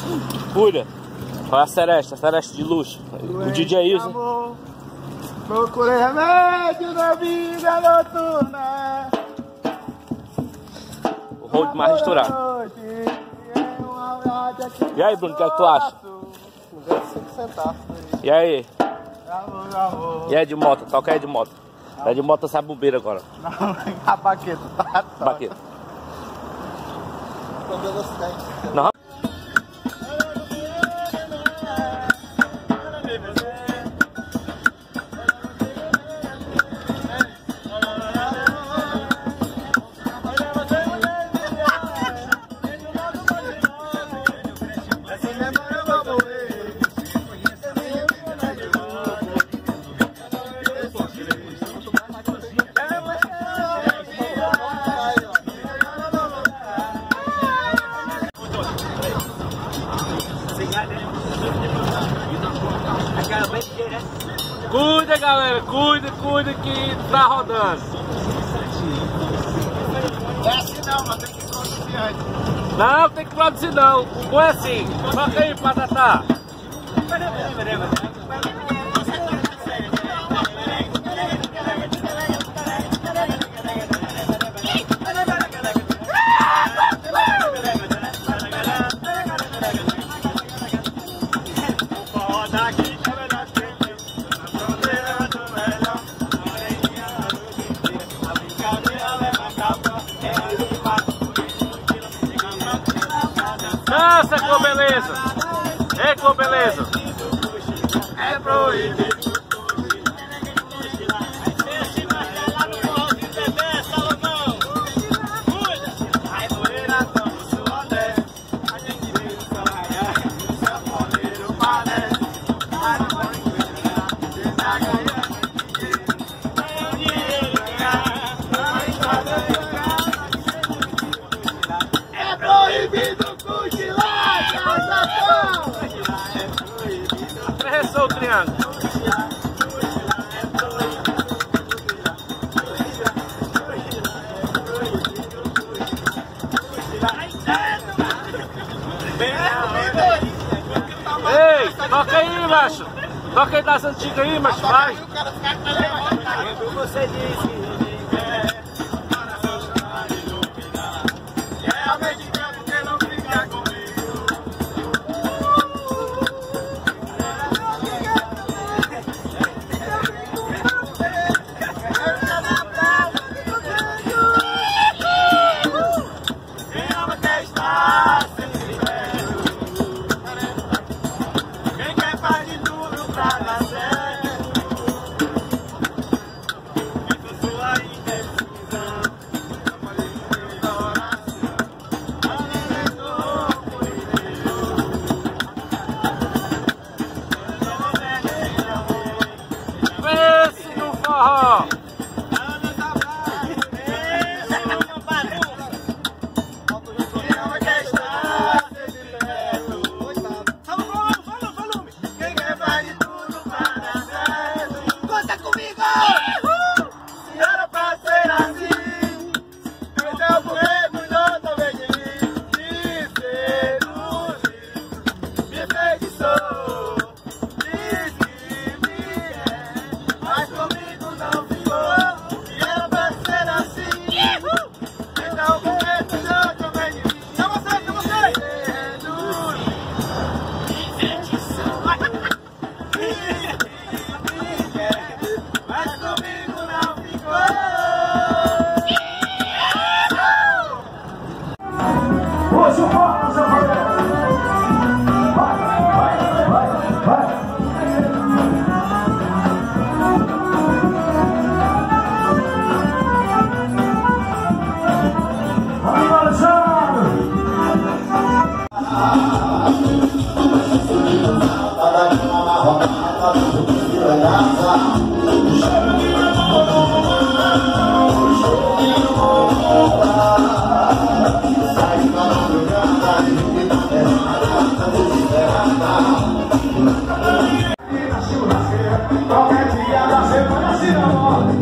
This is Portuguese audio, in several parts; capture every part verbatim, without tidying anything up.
Cuida. Olha a Sereste, a Sereste de luxo. O D J Ilson. Procurei remédio na vida noturna. O road mais misturado. E aí, Bruno, o que é que tu acha? E aí? E aí de moto? Toca aí de moto. É de moto essa bobeira agora. Não, a baqueta. Baqueta. Não. Cuida, galera, cuida, cuida que tá rodando. É assim não, mas tem que produzir antes. Não, tem que produzir não. O bom é assim. Toca aí, Patatá. Dança, com beleza! É com beleza! É proibido! É proibido cochilar, casacão! Pressão o triângulo! Ei, toca aí, macho! Toca aí das antigas aí, macho, vai! Você disse. Pense no forró! Conta comigo! Se era pra ser assim, então por que cuidou também de mim? Me seduziu, me feitiçou, diz que me quer, mas comigo não ficou. Se era pra ser assim, então por que cuidou também de mim? Chama você, chama você! Seduziu, me feitiçou, mas comigo não ficou. Hoje o foco, seu Fabiano. Vai, vai, vai, vai. Vai, Alexandre. Qualquer dia da semana se namora.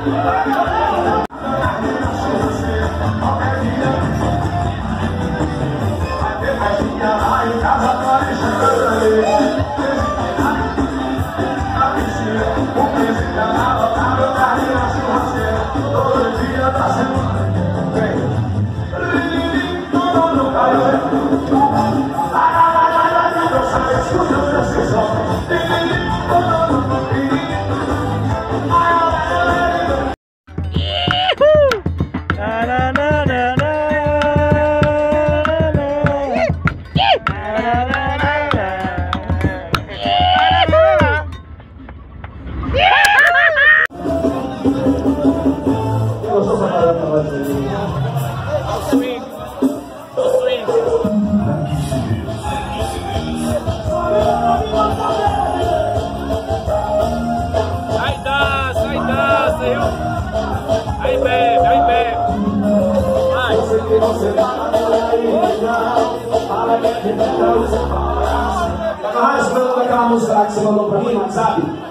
Aí bebe, aí bebe. Vai. Tá mais daquela música lá que você mandou pra mim no WhatsApp?